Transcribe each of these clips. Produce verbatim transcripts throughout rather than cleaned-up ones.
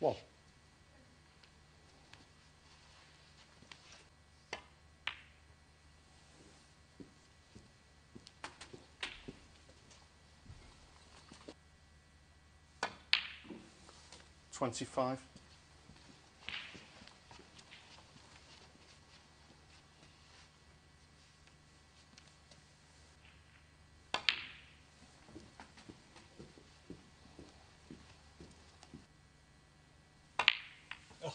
One. Twenty-five. Oh.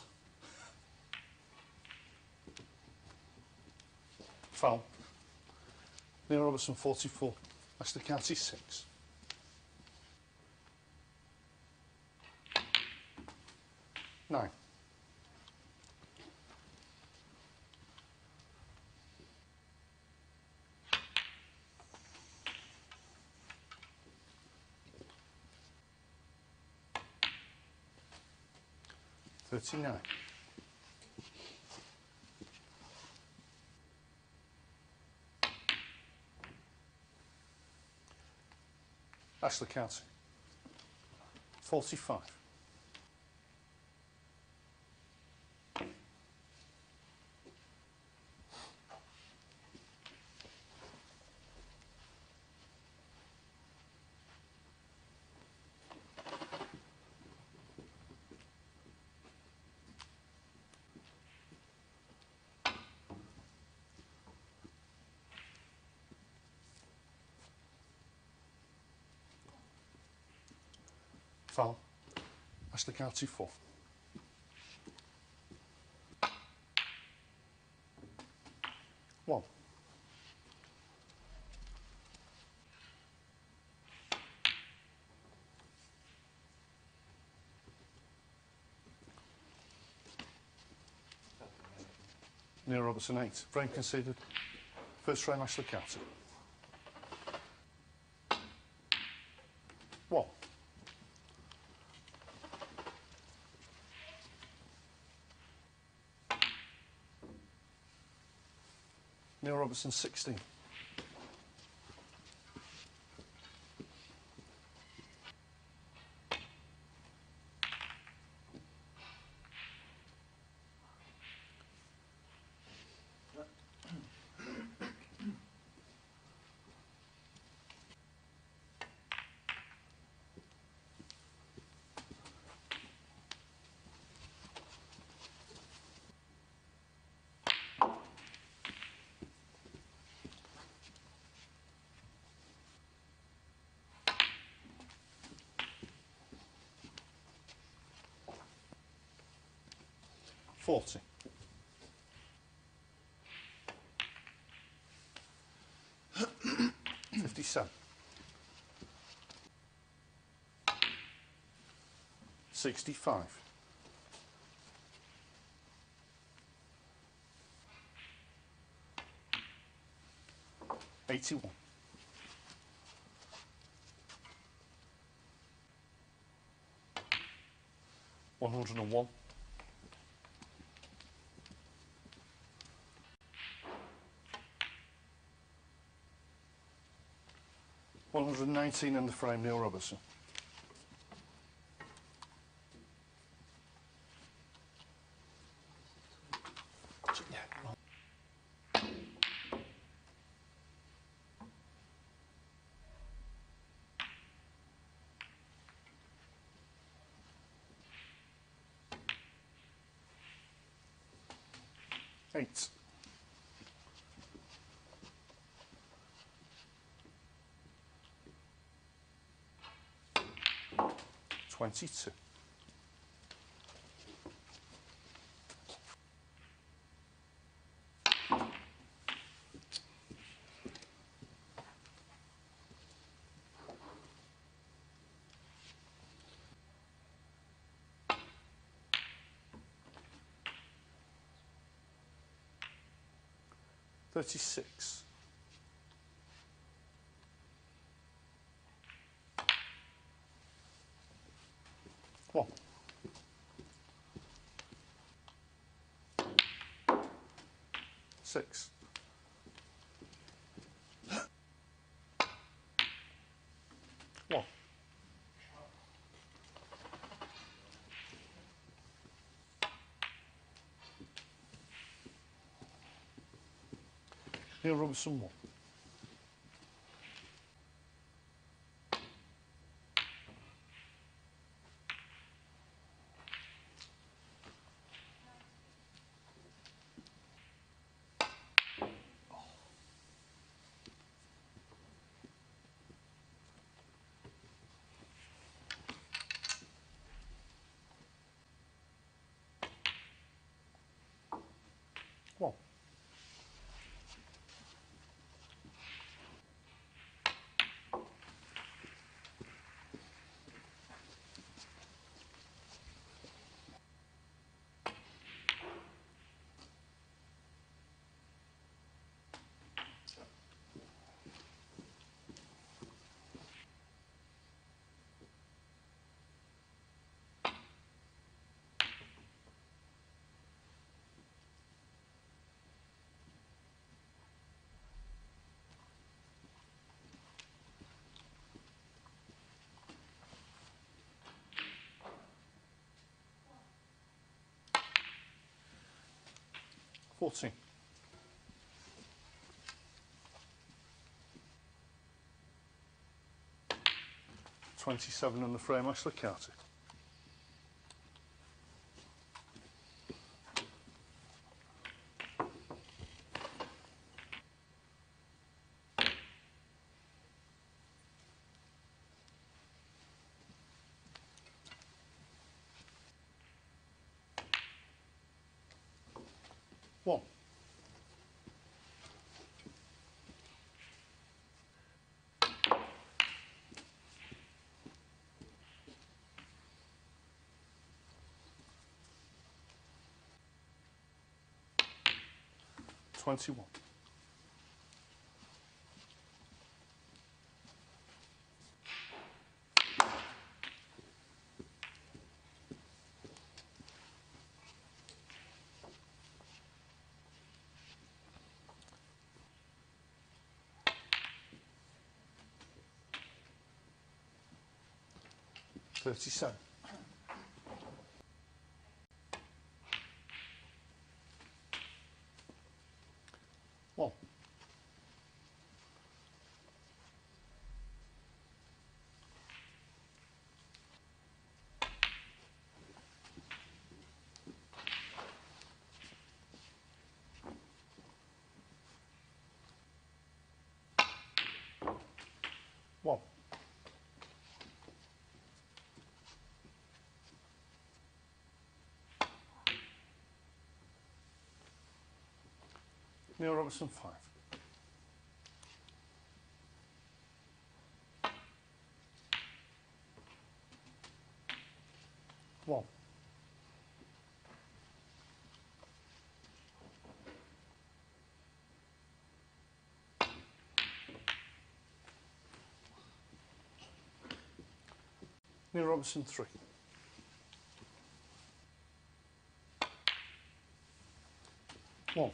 Foul. Neil Robertson forty-four. Ashley Carty six. Nine. Thirty-nine. Ashley Carty forty-five. Foul. Ashley Carty four. One. Neil Robertson eight. Frame conceded. First frame Ashley Carty. One. Neil Robertson sixteen. Forty. Fifty-seven. Sixty-five. Eighty-one. One hundred and one. one hundred nineteen in the frame, Neil Robertson. Eight. Twenty-two. Thirty-six. One. Six. One. Neil Robertson one. One. Fourteen. Twenty-seven on the frame, Ashley Carty. One. Twenty-one. Thirty-seven. One. One. Neil Robertson five. One. Neil Robertson three. One.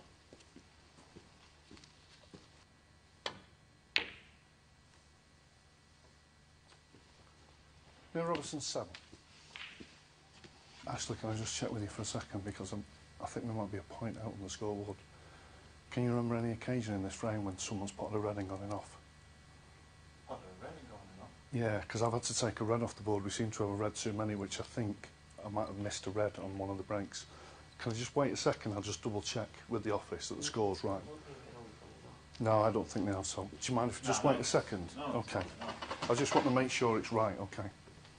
Neil Robertson seven. Ashley, can I just check with you for a second, because I'm, I think there might be a point out on the scoreboard. Can you remember any occasion in this frame when someone's put a red on and off? Put a red on and off? Yeah, because I've had to take a red off the board. We seem to have a red too many, which I think I might have missed a red on one of the breaks. Can I just wait a second? I'll just double check with the office that the score's right. No, I don't think they have, so do you mind if you just no, wait no. a second? No, okay. No. I just want to make sure it's right, okay.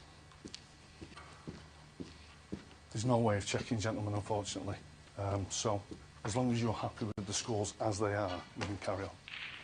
There's no way of checking, gentlemen, unfortunately. Um, so, as long as you're happy with the scores as they are, we can carry on.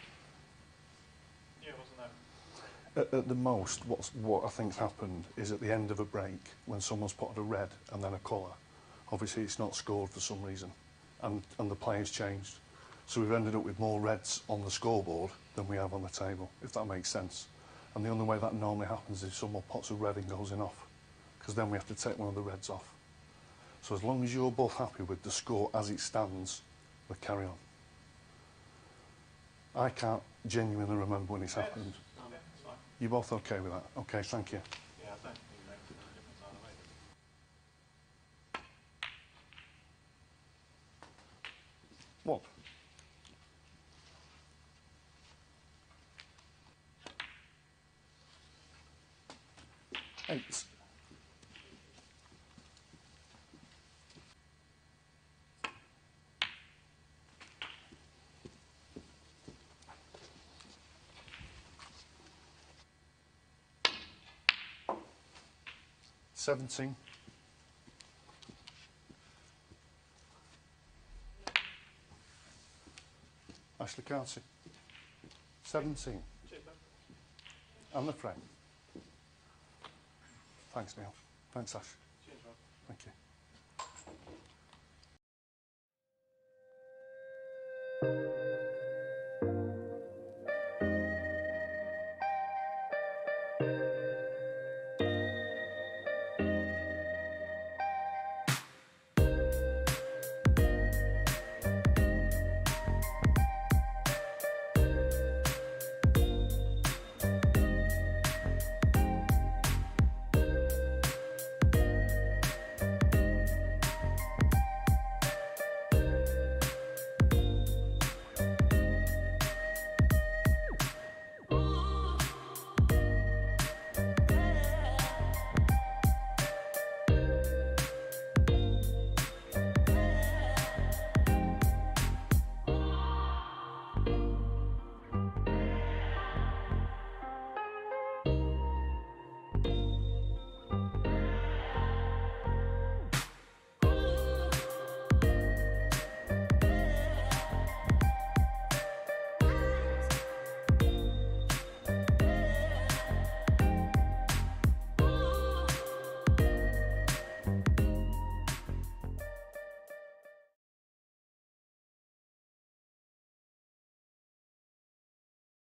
Yeah, wasn't that? At, at the most, what's, what I think's happened is at the end of a break, when someone's put a red and then a colour, obviously it's not scored for some reason, and, and the play's changed. So we've ended up with more reds on the scoreboard than we have on the table, if that makes sense. And the only way that normally happens is if someone puts a red and goes in off, because then we have to take one of the reds off. So as long as you're both happy with the score as it stands, we'll carry on. I can't genuinely remember when it's Yes. happened. Um, yeah, it's fine. You're both okay with that? Okay, thank you. Yeah, I don't think it makes a difference either way. One. Eight. Seventeen. Ashley Carty. Seventeen. Cheers, bud. And the frame. Thanks, Neil. Thanks, Ash. Cheers, Rob. Thank you.